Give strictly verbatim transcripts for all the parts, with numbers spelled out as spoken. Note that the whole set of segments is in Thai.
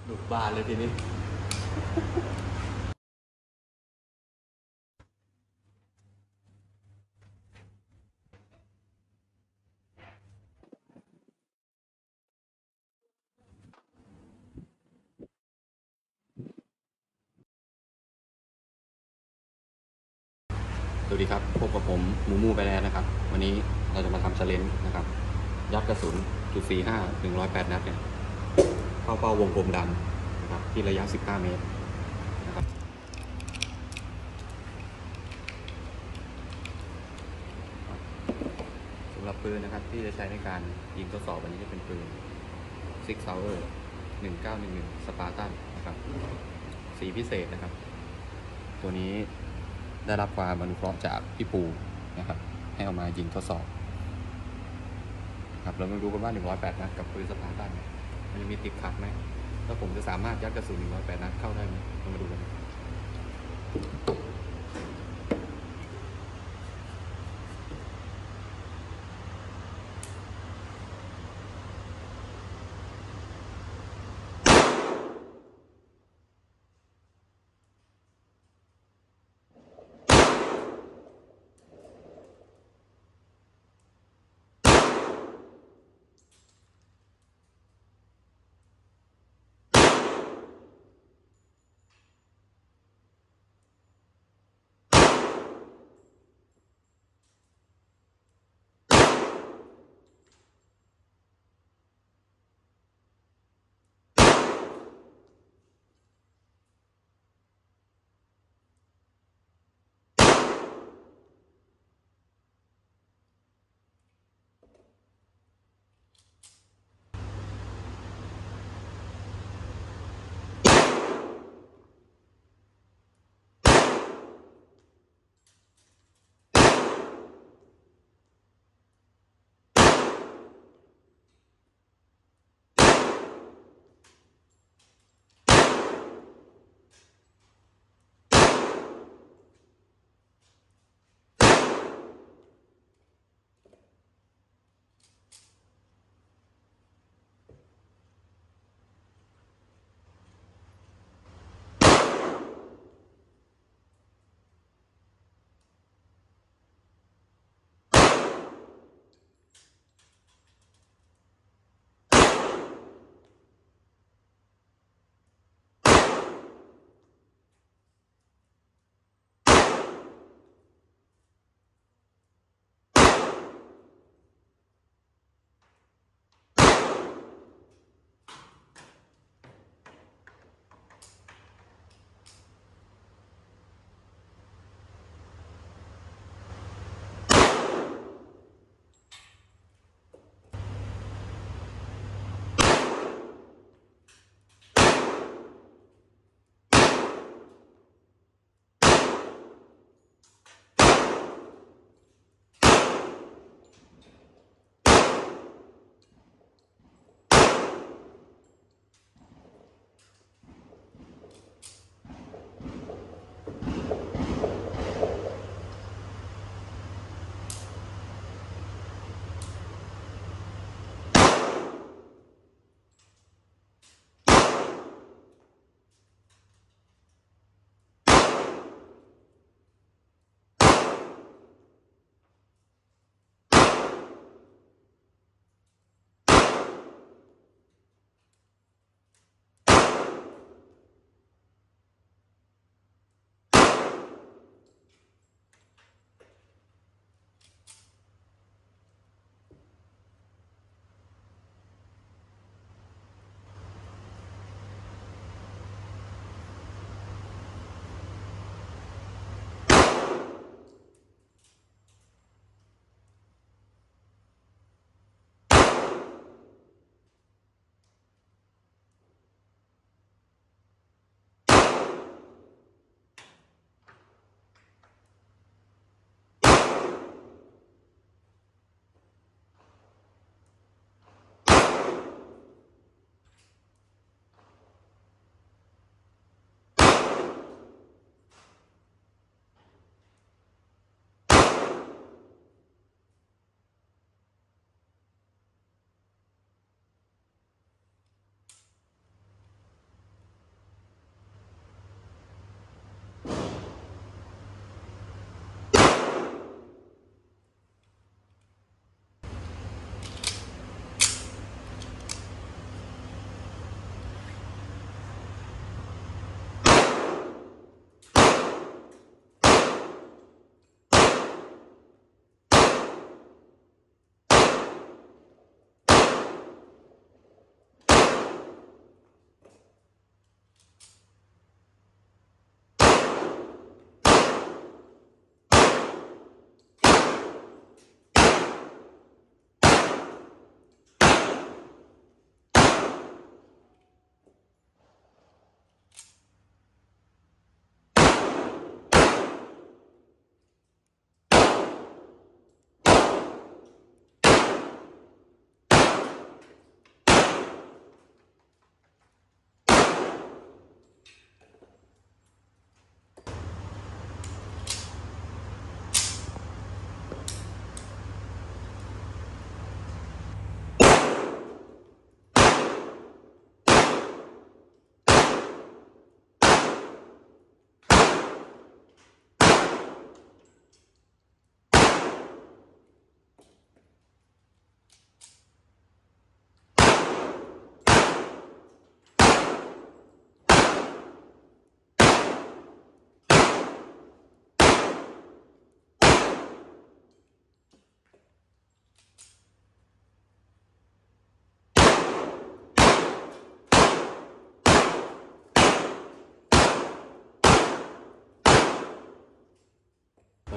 หลุดบานเลยทีนี้สวัสดีครับพบกับผมมูมูไปแล้วนะครับวันนี้เราจะมาทำเชลเลนจ์นะครับยัดกระสุนจุดสี่ห้าหนึ่งร้อยแปดนัดเนี่ยเข้าเป้าวงกลมดำนะครับที่ระยะสิบห้าเมตรนะครับสำหรับปืนนะครับที่จะใช้ในการยิงทดสอบวันนี้จะเป็นปืน Six Sauer หนึ่งเก้าหนึ่งหนึ่ง Spartan นะครับสีพิเศษนะครับตัวนี้ได้รับความอนุเคราะห์จากพี่ปูนะครับให้เอามายิงทดสอบครับเรามาดูกันว่าหนึ่งร้อยแปดนัดกับปืนสปาร์ตันมันจะมีติดขัดไหมแล้วผมจะสามารถยัดกระสุนหนึ่งร้อยแปดนัดเข้าได้ไหมเรามาดูกัน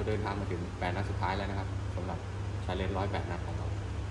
เดินทางมาถึงแปดนัดสุดท้ายแล้วนะครับสำหรับชาเลนจ์ร้อยแปดนัดของเรา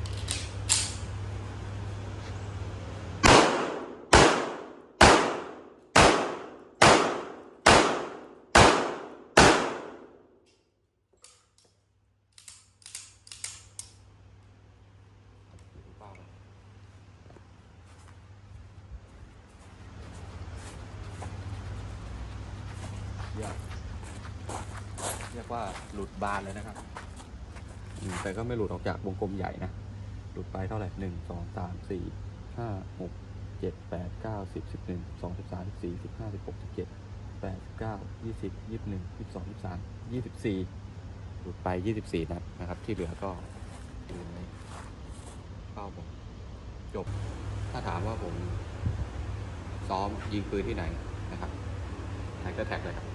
เรียกเรียกว่าหลุดบานเลยนะครับแต่ก็ไม่หลุดออกจากวงกลมใหญ่นะหลุดไปเท่าไหร่หนึ่งสองสามสี่ห้าหกเจ็ดแปดเก้าสิบสิบเอ็ดสิบสองสิบสามสิบสี่สิบห้าสิบหกสิบเจ็ดแปดสิบเก้ายี่สิบยี่สิบเอ็ดยี่สิบสองยี่สิบสามยี่สิบสี่หลุดไปยี่สิบสี่นัดนะครับที่เหลือก็อยู่ในเป้าผมจบถ้าถามว่าผมซ้อมยิงปืนที่ไหนนะครับไหนก็แท็กเลยครับ